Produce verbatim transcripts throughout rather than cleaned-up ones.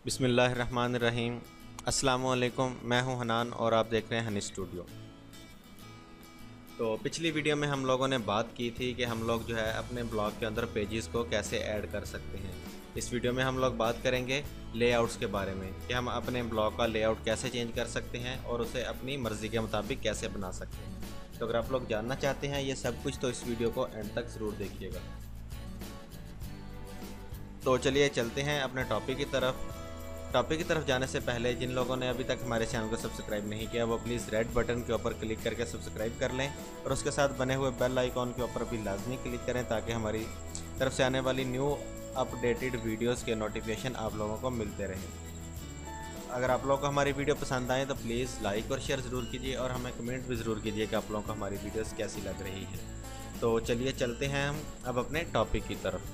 बिस्मिल्लाहिर्रहमानिर्रहीम। अस्सलामुअलैकुम, मैं हूं हनान और आप देख रहे हैं हनी स्टूडियो। तो पिछली वीडियो में हम लोगों ने बात की थी कि हम लोग जो है अपने ब्लॉग के अंदर पेजेस को कैसे ऐड कर सकते हैं। इस वीडियो में हम लोग बात करेंगे लेआउट्स के बारे में कि हम अपने ब्लॉग का लेआउट कैसे चेंज कर सकते हैं और उसे अपनी मर्ज़ी के मुताबिक कैसे बना सकते हैं। तो अगर आप लोग जानना चाहते हैं ये सब कुछ तो इस वीडियो को एंड तक ज़रूर देखिएगा। तो चलिए चलते हैं अपने टॉपिक की तरफ। टॉपिक की तरफ जाने से पहले जिन लोगों ने अभी तक हमारे चैनल को सब्सक्राइब नहीं किया वो प्लीज़ रेड बटन के ऊपर क्लिक करके सब्सक्राइब कर लें और उसके साथ बने हुए बेल आइकॉन के ऊपर भी लाजमी क्लिक करें ताकि हमारी तरफ से आने वाली न्यू अपडेटेड वीडियोस के नोटिफिकेशन आप लोगों को मिलते रहें। अगर आप लोगों को हमारी वीडियो पसंद आए तो प्लीज़ लाइक और शेयर ज़रूर कीजिए और हमें कमेंट भी ज़रूर कीजिए कि आप लोगों को हमारी वीडियोज़ कैसी लग रही है। तो चलिए चलते हैं हम अब अपने टॉपिक की तरफ।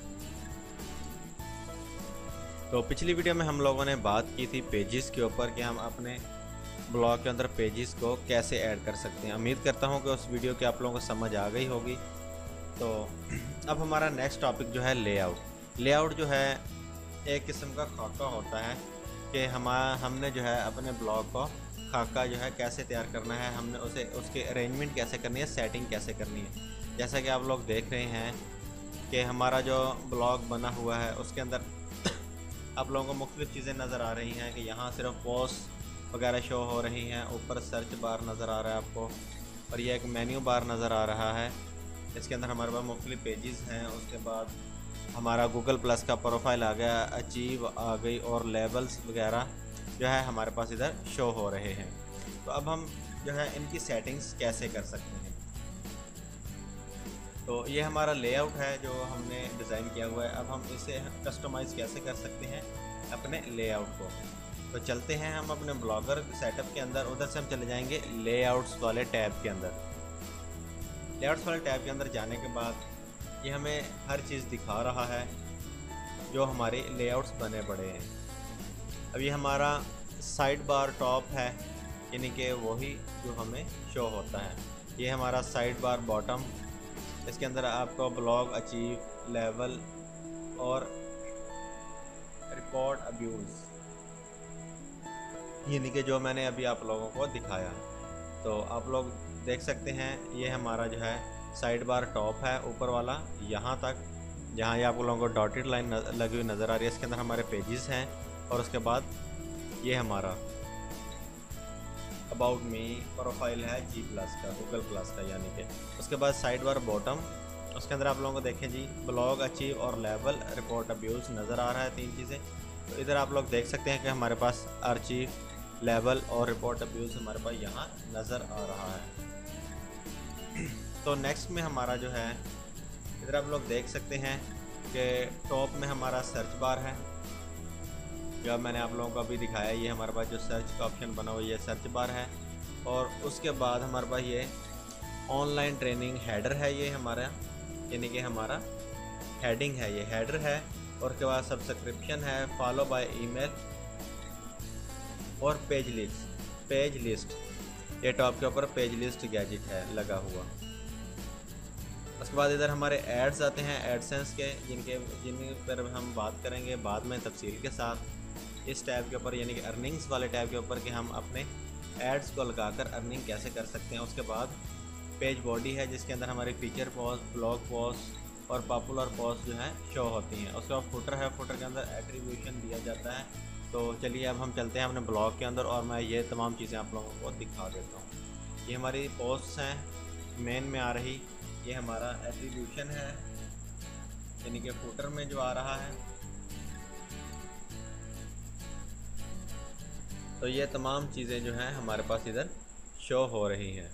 तो पिछली वीडियो में हम लोगों ने बात की थी पेजेस के ऊपर कि हम अपने ब्लॉग के अंदर पेजेस को कैसे ऐड कर सकते हैं। उम्मीद करता हूं कि उस वीडियो की आप लोगों को समझ आ गई होगी। तो अब हमारा नेक्स्ट टॉपिक जो है लेआउट। लेआउट जो है एक किस्म का खाका होता है कि हम हमने जो है अपने ब्लॉग को खाका जो है कैसे तैयार करना है, हमने उसे उसके अरेंजमेंट कैसे करनी है, सेटिंग कैसे करनी है। जैसा कि आप लोग देख रहे हैं कि हमारा जो ब्लॉग बना हुआ है उसके अंदर आप लोगों को मुख्तलिफ़ चीज़ें नज़र आ रही हैं कि यहाँ सिर्फ पोस्ट वगैरह शो हो रही हैं, ऊपर सर्च बार नज़र आ रहा है आपको और ये एक मेन्यू बार नज़र आ रहा है। इसके अंदर हमारे पास मुख्तलिफ़ पेजेस हैं। उसके बाद हमारा गूगल प्लस का प्रोफाइल आ गया, अचीव आ गई और लेबल्स वगैरह जो है हमारे पास इधर शो हो रहे हैं। तो अब हम जो है इनकी सेटिंग्स कैसे कर सकते हैं। तो ये हमारा लेआउट है जो हमने डिज़ाइन किया हुआ है। अब हम इसे कस्टमाइज़ कैसे कर सकते हैं अपने लेआउट को। तो चलते हैं हम अपने ब्लॉगर सेटअप के अंदर, उधर से हम चले जाएंगे लेआउट्स वाले टैब के अंदर। लेआउट्स वाले टैब के अंदर जाने के बाद ये हमें हर चीज़ दिखा रहा है जो हमारे लेआउट्स बने पड़े हैं। अब ये हमारा साइड बार टॉप है, यानी कि वही जो हमें शो होता है। ये हमारा साइड बार बॉटम, इसके अंदर आपको ब्लॉग, अचीव, लेवल और रिपोर्ट अब्यूज़, यानी कि जो मैंने अभी आप लोगों को दिखाया। तो आप लोग देख सकते हैं ये हमारा जो है साइड बार टॉप है ऊपर वाला, यहाँ तक जहाँ ये आप लोगों को डॉटेड लाइन लगी हुई नज़र आ रही है। इसके अंदर हमारे पेजेस हैं और उसके बाद ये हमारा अबाउट मी प्रोफाइल है जी प्लस का, गूगल प्लस का, यानी कि उसके बाद साइड बार बॉटम, उसके अंदर आप लोगों को देखें जी ब्लॉग, अचीव और लेवल, रिपोर्ट अब्यूज़ नज़र आ रहा है, तीन चीज़ें। तो इधर आप लोग देख सकते हैं कि हमारे पास अचीव, लेवल और रिपोर्ट अब्यूज़ हमारे पास यहाँ नज़र आ रहा है। तो नेक्स्ट में हमारा जो है इधर आप लोग देख सकते हैं कि टॉप में हमारा सर्च बार है जो मैंने आप लोगों को अभी दिखाया। ये हमारे पास जो सर्च का ऑप्शन बना हुआ ये सर्च बार है और उसके बाद हमारे पास ये ऑनलाइन ट्रेनिंग हेडर है, ये हमारा यानी कि हमारा हेडिंग है, ये हेडर है। और उसके बाद सब्सक्रिप्शन है, फॉलो बाय ईमेल और पेज लिस्ट। पेज लिस्ट ये टॉप के ऊपर पेज लिस्ट गैजेट है लगा हुआ। उसके बाद इधर हमारे एड्स आते हैं, एडसेंस के, जिनके जिन पर हम बात करेंगे बाद में तफसील के साथ इस टैब के ऊपर, यानी कि अर्निंग्स वाले टैब के ऊपर कि हम अपने एड्स को लगाकर अर्निंग कैसे कर सकते हैं। उसके बाद पेज बॉडी है जिसके अंदर हमारे फीचर पोस्ट, ब्लॉग पोस्ट और पॉपुलर पोस्ट जो है शो होती हैं। उसके बाद फुटर है, फुटर के अंदर एट्रीब्यूशन दिया जाता है। तो चलिए अब हम चलते हैं अपने ब्लॉग के अंदर और मैं ये तमाम चीज़ें आप लोगों को दिखा देता हूँ। ये हमारी पोस्ट हैं मेन में आ रही, ये हमारा एट्रीब्यूशन है यानी कि फुटर में जो आ रहा है। तो ये तमाम चीज़ें जो हैं हमारे पास इधर शो हो रही हैं।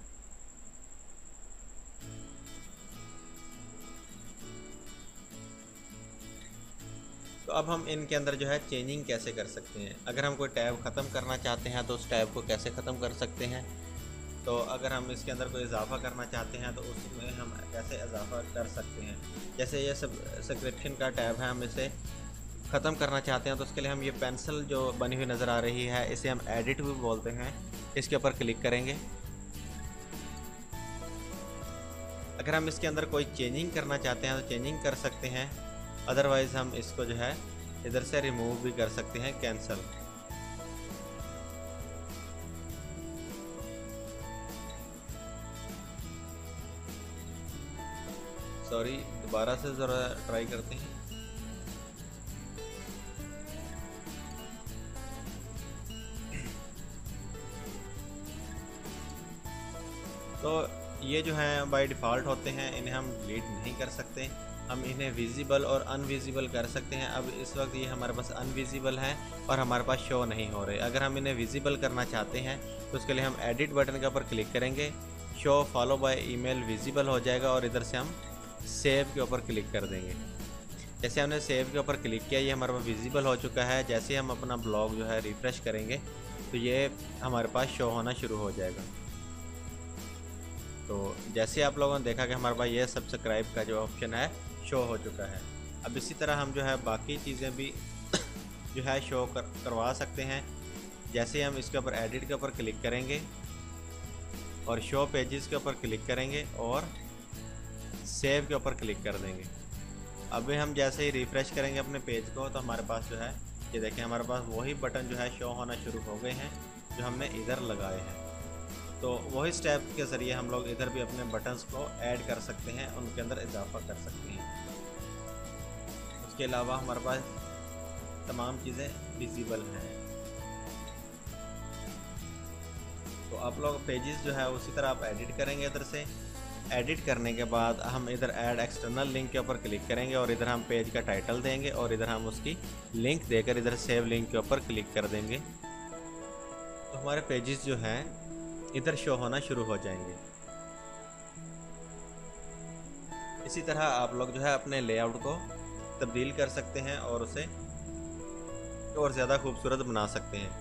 तो अब हम इनके अंदर जो है चेंजिंग कैसे कर सकते हैं। अगर हम कोई टैब ख़त्म करना चाहते हैं तो उस टैब को कैसे ख़त्म कर सकते हैं। तो अगर हम इसके अंदर कोई इजाफ़ा करना चाहते हैं तो उसमें हम कैसे इजाफ़ा कर सकते हैं। जैसे ये सब सब्सक्रिप्शन का टैब है, हम इसे ख़त्म करना चाहते हैं तो उसके लिए हम ये पेंसिल जो बनी हुई नज़र आ रही है इसे हम एडिट भी बोलते हैं, इसके ऊपर क्लिक करेंगे। अगर हम इसके अंदर कोई चेंजिंग करना चाहते हैं तो चेंजिंग कर सकते हैं, अदरवाइज़ हम इसको जो है इधर से रिमूव भी कर सकते हैं, कैंसिल। सॉरी, दोबारा से ज़रा ट्राई करते हैं। तो ये जो हैं बाय डिफ़ॉल्ट होते हैं, इन्हें हम डिलीट नहीं कर सकते। हम इन्हें विजिबल और अनविजिबल कर सकते हैं। अब इस वक्त ये हमारे पास अनविजिबल हैं और हमारे पास शो नहीं हो रहे। अगर हम इन्हें विजिबल करना चाहते हैं तो उसके लिए हम एडिट बटन के ऊपर क्लिक करेंगे, show follow by email visible हो जाएगा और इधर से हम सेव के ऊपर क्लिक कर देंगे। जैसे हमने सेव के ऊपर क्लिक किया, ये हमारे पास विजिबल हो चुका है। जैसे हम अपना ब्लॉग जो है रिफ़्रेश करेंगे तो ये हमारे पास शो होना शुरू हो जाएगा। तो जैसे आप लोगों ने देखा कि हमारे पास ये सब्सक्राइब का जो ऑप्शन है शो हो चुका है। अब इसी तरह हम जो है बाकी चीज़ें भी जो है शो कर करवा सकते हैं। जैसे हम इसके ऊपर एडिट के ऊपर क्लिक करेंगे और शो पेजेस के ऊपर क्लिक करेंगे और सेव के ऊपर क्लिक कर देंगे। अभी हम जैसे ही रिफ़्रेश करेंगे अपने पेज को तो हमारे पास जो है ये देखें, हमारे पास वही बटन जो है शो होना शुरू हो गए हैं जो हमने इधर लगाए हैं। तो वही स्टेप के ज़रिए हम लोग इधर भी अपने बटन्स को ऐड कर सकते हैं, उनके अंदर इजाफा कर सकते हैं। उसके अलावा हमारे पास तमाम चीज़ें विजिबल हैं। तो आप लोग पेजेस जो है उसी तरह आप एडिट करेंगे। इधर से एडिट करने के बाद हम इधर ऐड एक्सटर्नल लिंक के ऊपर क्लिक करेंगे और इधर हम पेज का टाइटल देंगे और इधर हम उसकी लिंक देकर इधर सेव लिंक के ऊपर क्लिक कर देंगे। तो हमारे पेजेस जो हैं इधर शो होना शुरू हो जाएंगे। इसी तरह आप लोग जो है अपने लेआउट को तब्दील कर सकते हैं और उसे और ज़्यादा खूबसूरत बना सकते हैं।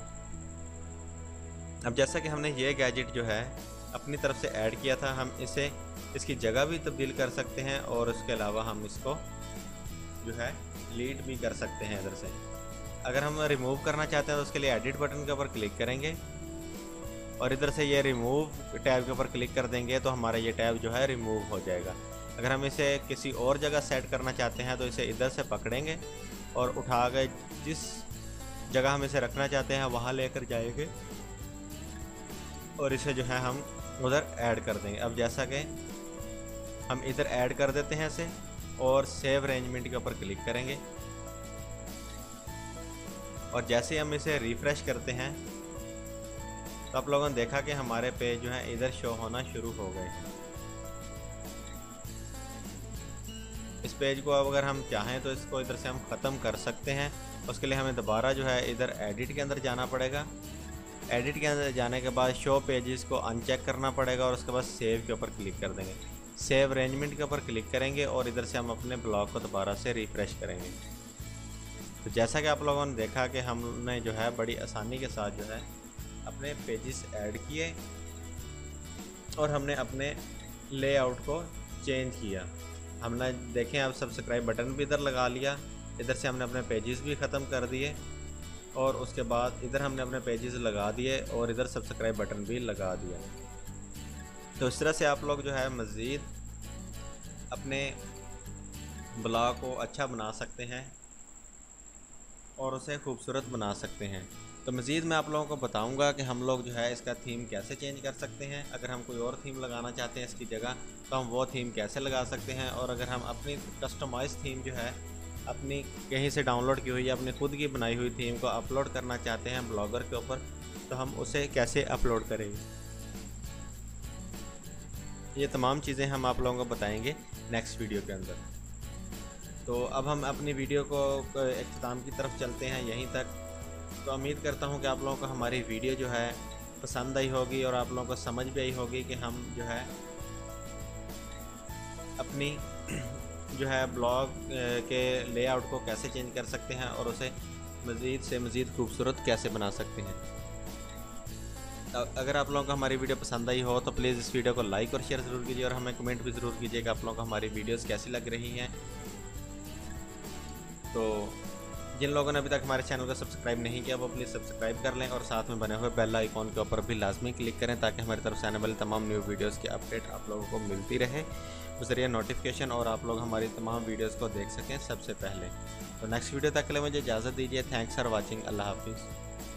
अब जैसा कि हमने ये गैजेट जो है अपनी तरफ से ऐड किया था, हम इसे इसकी जगह भी तब्दील कर सकते हैं और उसके अलावा हम इसको जो है डिलीट भी कर सकते हैं इधर से। अगर हम रिमूव करना चाहते हैं तो उसके लिए एडिट बटन के ऊपर क्लिक करेंगे और इधर से ये रिमूव टैब के ऊपर क्लिक कर देंगे तो हमारा ये टैब जो है रिमूव हो जाएगा। अगर हम इसे किसी और जगह सेट करना चाहते हैं तो इसे इधर से पकड़ेंगे और उठा के जिस जगह हम इसे रखना चाहते हैं वहाँ लेकर जाएंगे और इसे जो है हम उधर ऐड कर देंगे। अब जैसा कि हम इधर ऐड कर देते हैं इसे और सेव अरेंजमेंट के ऊपर क्लिक करेंगे और जैसे हम इसे रिफ़्रेश करते हैं तो आप लोगों ने देखा कि हमारे पेज जो है इधर शो होना शुरू हो गए हैं। इस पेज को अब अगर हम चाहें तो इसको इधर से हम ख़त्म कर सकते हैं। उसके लिए हमें दोबारा जो है इधर एडिट के अंदर जाना पड़ेगा। एडिट के अंदर जाने के बाद शो पेजेस को अनचेक करना पड़ेगा और उसके बाद सेव के ऊपर क्लिक कर देंगे। सेव अरेंजमेंट के ऊपर क्लिक करेंगे और इधर से हम अपने ब्लॉग को दोबारा से रिफ़्रेश करेंगे। तो जैसा कि आप लोगों ने देखा कि हमने जो है बड़ी आसानी के साथ जो है अपने पेजेस ऐड किए और हमने अपने लेआउट को चेंज किया। हमने देखें अब सब्सक्राइब बटन भी इधर लगा लिया, इधर से हमने अपने पेजेस भी ख़त्म कर दिए और उसके बाद इधर हमने अपने पेजेस लगा दिए और इधर सब्सक्राइब बटन भी लगा दिया। तो इस तरह से आप लोग जो है मज़ीद अपने ब्लॉग को अच्छा बना सकते हैं और उसे खूबसूरत बना सकते हैं। तो मज़ीद मैं आप लोगों को बताऊंगा कि हम लोग जो है इसका थीम कैसे चेंज कर सकते हैं। अगर हम कोई और थीम लगाना चाहते हैं इसकी जगह तो हम वो थीम कैसे लगा सकते हैं, और अगर हम अपनी कस्टमाइज थीम जो है अपनी कहीं से डाउनलोड की हुई या अपनी खुद की बनाई हुई थीम को अपलोड करना चाहते हैं ब्लॉगर के ऊपर तो हम उसे कैसे अपलोड करेंगे, ये तमाम चीज़ें हम आप लोगों को बताएंगे नेक्स्ट वीडियो के अंदर। तो अब हम अपनी वीडियो को इख्तिताम की तरफ चलते हैं यहीं तक। तो उम्मीद करता हूं कि आप लोगों को हमारी वीडियो जो है पसंद आई होगी और आप लोगों को समझ भी आई होगी कि हम जो है अपनी जो है ब्लॉग के लेआउट को कैसे चेंज कर सकते हैं और उसे मज़ीद से मज़ीद खूबसूरत कैसे बना सकते हैं। अगर आप लोगों को हमारी वीडियो पसंद आई हो तो प्लीज़ इस वीडियो को लाइक और शेयर ज़रूर कीजिए और हमें कमेंट भी ज़रूर कीजिएगा आप लोगों को हमारी वीडियोस कैसी लग रही हैं। तो जिन लोगों ने अभी तक हमारे चैनल को सब्सक्राइब नहीं किया वो प्लीज़ सब्सक्राइब कर लें और साथ में बने हुए बेल आइकॉन के ऊपर भी लाजमी क्लिक करें ताकि हमारी तरफ से आने वाली तमाम न्यू वीडियोस की अपडेट आप लोगों को मिलती रहे उस जरिए नोटिफिकेशन, और आप लोग हमारी तमाम वीडियोस को देख सकें सबसे पहले। तो नेक्स्ट वीडियो तक के लिए मुझे इजाज़त दीजिए। Thanks for watching. अल्लाह हाफिज़।